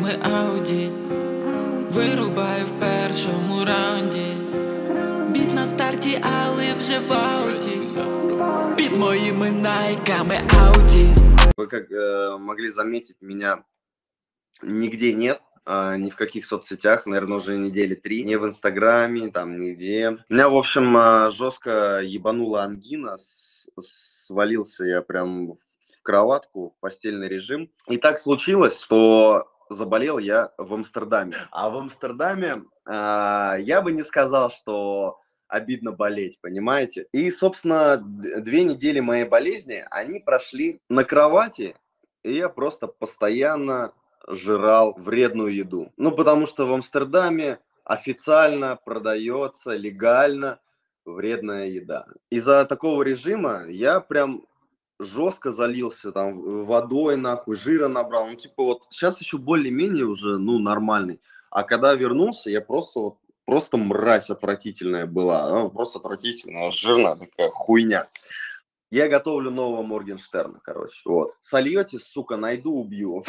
нами Ауді. Вирубаю в першому раунді. Біт на старті, але вже в ауті. Під моїми найками Ауді. Вы как могли заметить, меня нигде нет, ни в каких соцсетях, наверное, уже недели 3, ни в Инстаграме, там, нигде. Меня, в общем, жестко ебанула ангина, свалился я прям в кроватку, в постельный режим. И так случилось, что заболел я в Амстердаме. А в Амстердаме я бы не сказал, что обидно болеть, понимаете? И, собственно, 2 недели моей болезни, они прошли на кровати, и я просто постоянно жрал вредную еду. Ну, потому что в Амстердаме официально продается легально вредная еда. Из-за такого режима я прям жестко залился там водой, нахуй, жира набрал. Ну, типа вот сейчас еще более-менее уже, ну, нормальный. А когда вернулся, я просто мразь отвратительная была. Ну, просто отвратительная, жирная такая хуйня. Я готовлю нового Моргенштерна, короче. Вот. Сольете, сука, найду, убью.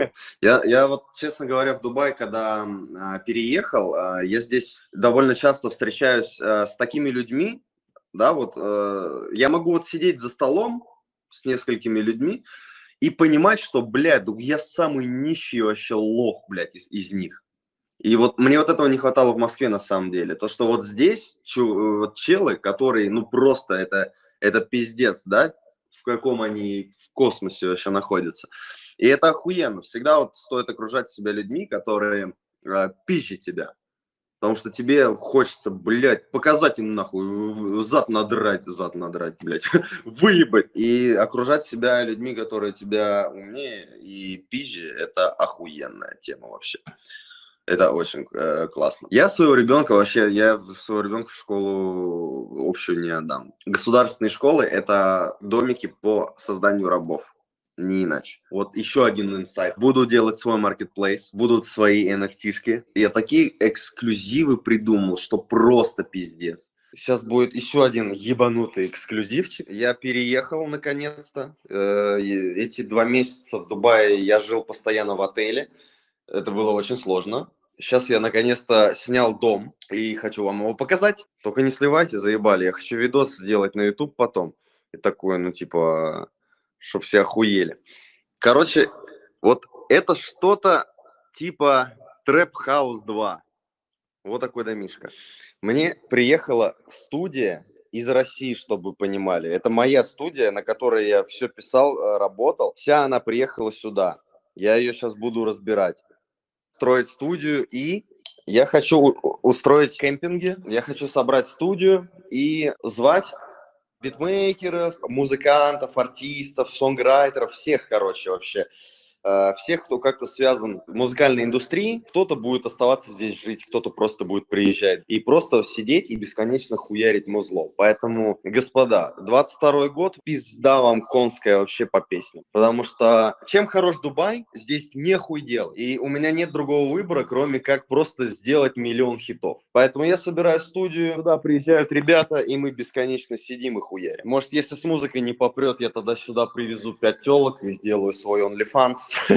Я вот, честно говоря, в Дубай, когда переехал, я здесь довольно часто встречаюсь с такими людьми, да, вот, я могу вот сидеть за столом с несколькими людьми и понимать, что, блядь, я самый нищий вообще лох, блядь, из них. И вот мне вот этого не хватало в Москве на самом деле. То, что вот здесь вот челы, которые, ну, просто это пиздец, да, в каком они в космосе вообще находятся. И это охуенно. Всегда вот стоит окружать себя людьми, которые пизжат тебя. Потому что тебе хочется, блядь, показать им нахуй, зад надрать, блядь, выебать. И окружать себя людьми, которые тебя умнее и пизже, это охуенная тема вообще. Это очень классно. Я своего ребенка в школу общую не отдам. Государственные школы – это домики по созданию рабов. Не иначе. Вот еще один инсайт. Буду делать свой маркетплейс, будут свои NFT-шки. Я такие эксклюзивы придумал, что просто пиздец. Сейчас будет еще один ебанутый эксклюзивчик. Я переехал наконец-то. Эти 2 месяца в Дубае я жил постоянно в отеле. Это было очень сложно. Сейчас я наконец-то снял дом и хочу вам его показать. Только не сливайте, заебали. Я хочу видос сделать на YouTube потом. И такое, ну типа, чтоб все охуели. Короче, вот это что-то типа Trap House 2. Вот такой домишко. Мне приехала студия из России, чтобы вы понимали. Это моя студия, на которой я все писал, работал. Вся она приехала сюда. Я ее сейчас буду разбирать. Строить студию, и я хочу устроить кемпинги, я хочу собрать студию и звать битмейкеров, музыкантов, артистов, сонграйтеров, всех, короче, вообще. Всех, кто как-то связан в музыкальной индустрии, кто-то будет оставаться здесь жить, кто-то просто будет приезжать и просто сидеть и бесконечно хуярить музло. Поэтому, господа, 22-й год, пизда вам конская вообще по песням. Потому что чем хорош Дубай, здесь нехуй делать. И у меня нет другого выбора, кроме как просто сделать миллион хитов. Поэтому я собираю студию, туда приезжают ребята, и мы бесконечно сидим и хуярим. Может, если с музыкой не попрет, я тогда сюда привезу 5 телок и сделаю свой OnlyFans.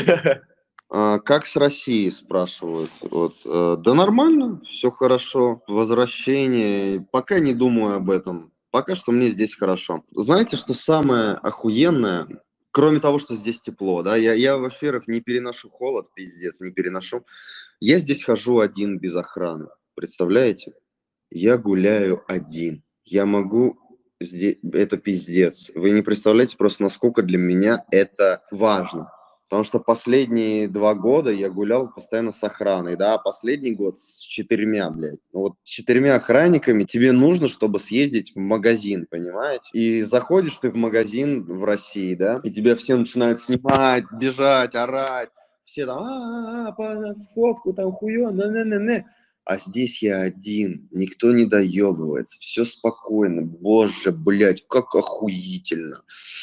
Как с Россией, спрашивают. Вот. Да нормально, все хорошо. Возвращение. Пока не думаю об этом. Пока что мне здесь хорошо. Знаете, что самое охуенное? Кроме того, что здесь тепло, да, я, во-первых, не переношу холод, пиздец, не переношу. Я здесь хожу один без охраны. Представляете? Я гуляю один. Я могу... Это пиздец. Вы не представляете просто, насколько для меня это важно. Потому что последние 2 года я гулял постоянно с охраной, да, а последний год с 4, блядь. Ну вот с 4 охранниками тебе нужно, чтобы съездить в магазин, понимаете? И заходишь ты в магазин в России, да, и тебя все начинают снимать, бежать, орать. Все там, фотку там хуё, не. А здесь я один, никто не доебывается, все спокойно. Боже, блядь, как охуительно.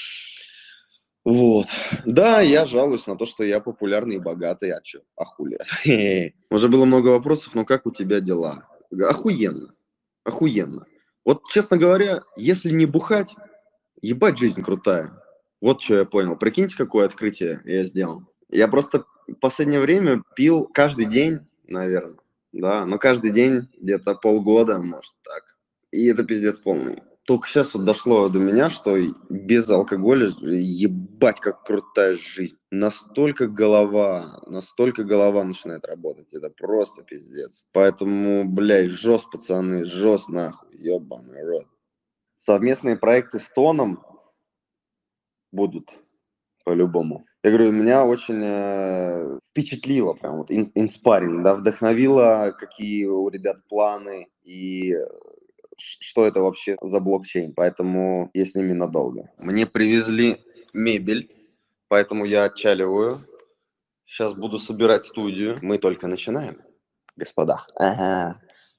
Вот. Да, я жалуюсь на то, что я популярный и богатый, а чё? А хули? Уже было много вопросов, но как у тебя дела? Охуенно. Охуенно. Вот, честно говоря, если не бухать, ебать, жизнь крутая. Вот что я понял. Прикиньте, какое открытие я сделал. Я просто в последнее время пил каждый день, наверное, да, но каждый день где-то полгода, может, так. И это пиздец полный. Только сейчас вот дошло до меня, что без алкоголя ебать как крутая жизнь. Настолько голова начинает работать. Это просто пиздец. Поэтому, блядь, жест, пацаны, жест нахуй, ебаный рот. Совместные проекты с Тоном будут по-любому. Я говорю, меня очень впечатлило, прям вот инспаринг, да, вдохновило, какие у ребят планы и что это вообще за блокчейн. Поэтому я с ними надолго. Мне привезли мебель, поэтому я отчаливаю. Сейчас буду собирать студию. Мы только начинаем, господа. Ага.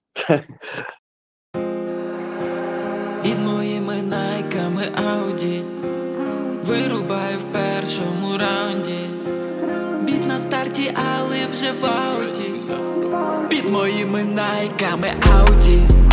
Під моїми найками Ауді вирубаю в першому раунді. Біт на старті, але вже в ауті. Під моїми найками Ауді